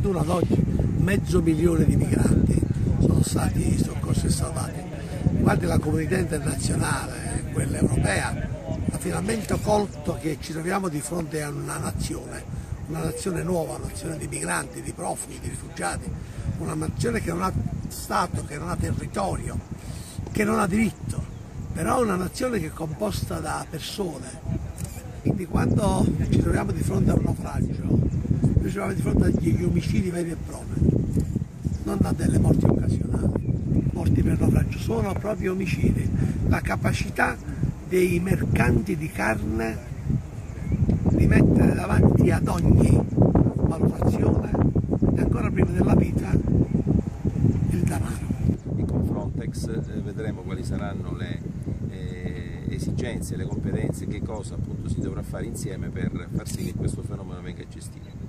2021 ad oggi 500.000 di migranti sono stati soccorsi e salvati. Guardi, la comunità internazionale, quella europea, ha finalmente colto che ci troviamo di fronte a una nazione nuova, una nazione di migranti, di profughi, di rifugiati, una nazione che non ha Stato, che non ha territorio, che non ha diritto, però una nazione che è composta da persone. Quindi quando ci troviamo di fronte a un naufragio, noi ci troviamo di fronte agli omicidi veri e propri, non a delle morti occasionali, morti per naufragio, sono proprio omicidi. La capacità dei mercanti di carne di mettere davanti ad ogni valutazione, e ancora prima della vita, il denaro. Con Frontex vedremo quali saranno le esigenze, le competenze, che cosa appunto si dovrà fare insieme per far sì che questo fenomeno venga gestito.